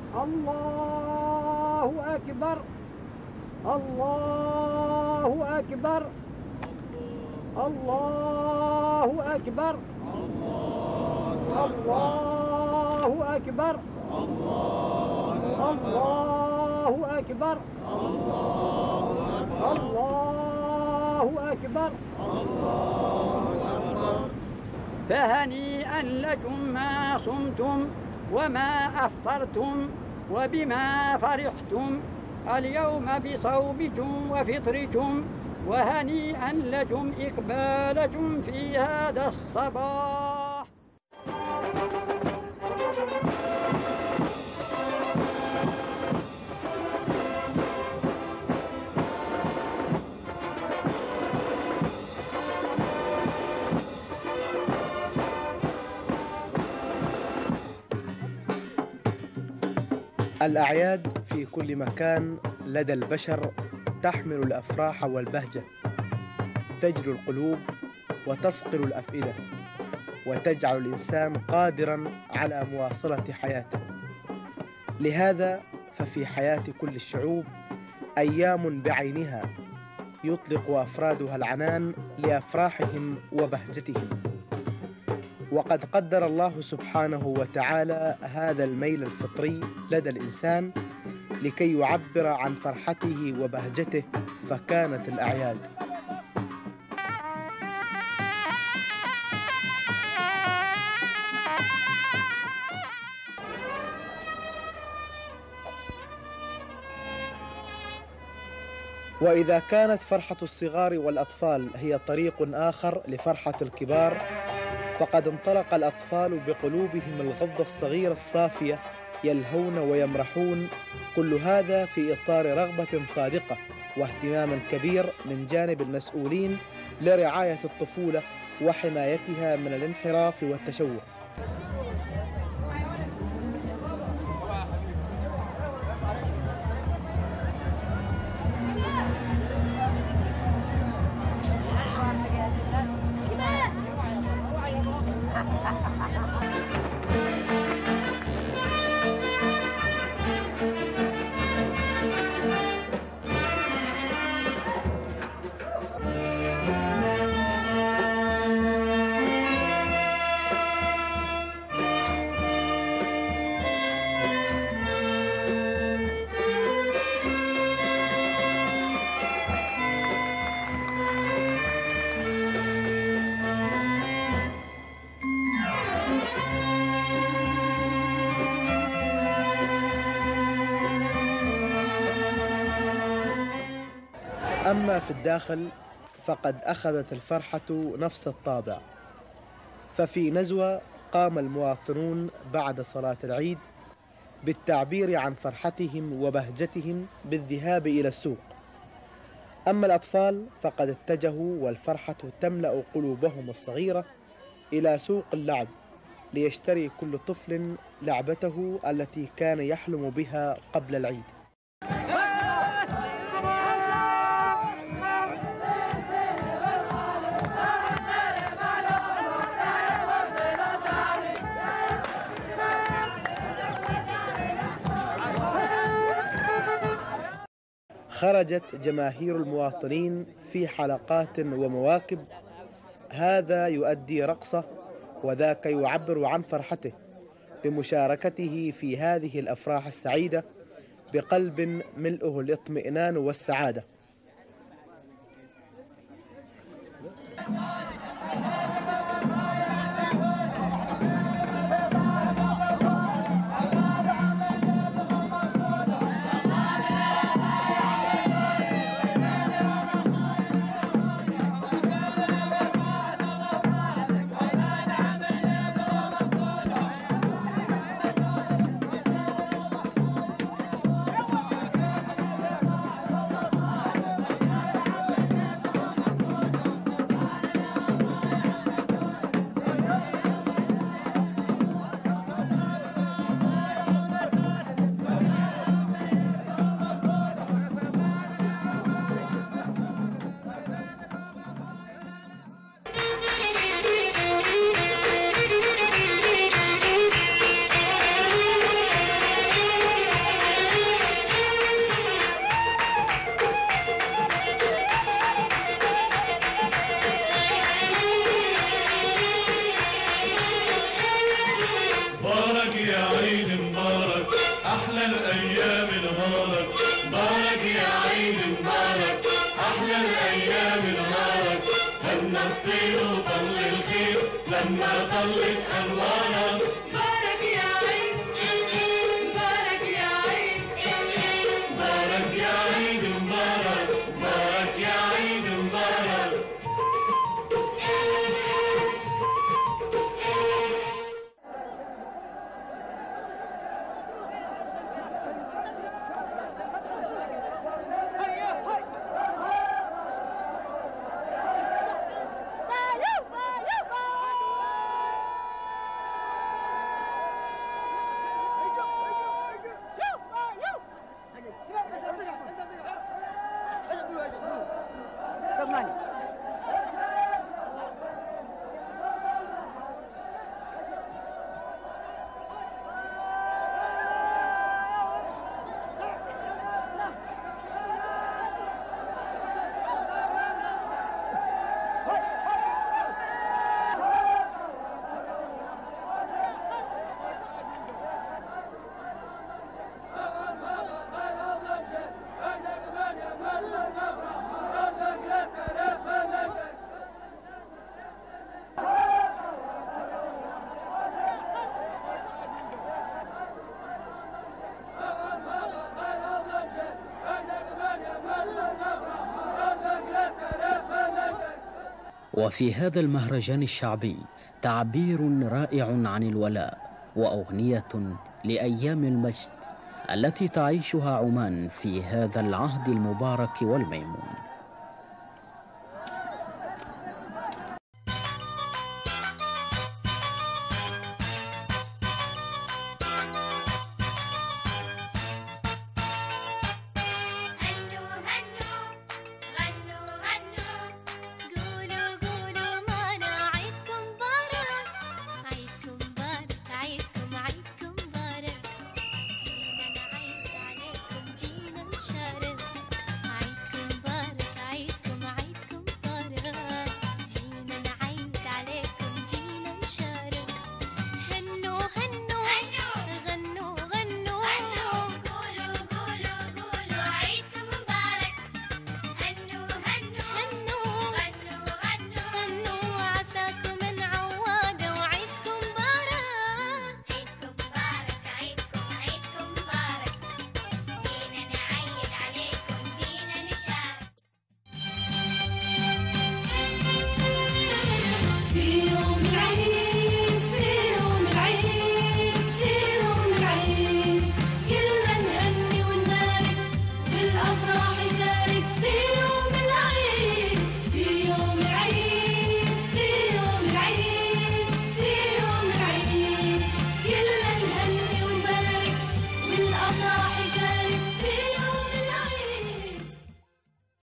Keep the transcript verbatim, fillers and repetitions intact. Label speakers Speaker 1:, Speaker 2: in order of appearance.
Speaker 1: الله أكبر الله أكبر الله أكبر الله أكبر الله أكبر الله أكبر. فهنيئا لكم ما صمتم وما أفطرتم وبما فرحتم اليوم بصومكم وفطركم، وهنيئا لكم إقبالكم في هذا الصباح.
Speaker 2: الأعياد في كل مكان لدى البشر تحمل الأفراح والبهجة، تجلو القلوب وتصقل الأفئدة، وتجعل الإنسان قادراً على مواصلة حياته. لهذا ففي حياة كل الشعوب أيام بعينها يطلق أفرادها العنان لأفراحهم وبهجتهم، وقد قدر الله سبحانه وتعالى هذا الميل الفطري لدى الإنسان لكي يعبر عن فرحته وبهجته، فكانت الأعياد. وإذا كانت فرحة الصغار والأطفال هي طريق آخر لفرحة الكبار، فقد انطلق الأطفال بقلوبهم الغضة الصغيرة الصافية يلهون ويمرحون، كل هذا في إطار رغبة صادقة واهتمام كبير من جانب المسؤولين لرعاية الطفولة وحمايتها من الانحراف والتشوه. أما في الداخل فقد أخذت الفرحة نفس الطابع، ففي نزوة قام المواطنون بعد صلاة العيد بالتعبير عن فرحتهم وبهجتهم بالذهاب إلى السوق. أما الأطفال فقد اتجهوا والفرحة تملأ قلوبهم الصغيرة إلى سوق اللعب ليشتري كل طفل لعبته التي كان يحلم بها قبل العيد. خرجت جماهير المواطنين في حلقات ومواكب، هذا يؤدي رقصة وذاك يعبر عن فرحته بمشاركته في هذه الأفراح السعيدة بقلب ملئه الاطمئنان والسعادة.
Speaker 3: أحلى الأيام نهارك، بارك يا عيد مبارك، أحلى الأيام نهارك، هنا الطير وطل الخير لما طلت أنوارك.
Speaker 4: بارك يا عيد، بارك يا عيد،
Speaker 3: بارك يا عيد مبارك، بارك يا عيد مبارك.
Speaker 5: وفي هذا المهرجان الشعبي تعبير رائع عن الولاء وأغنية لأيام المجد التي تعيشها عمان في هذا العهد المبارك والميمون.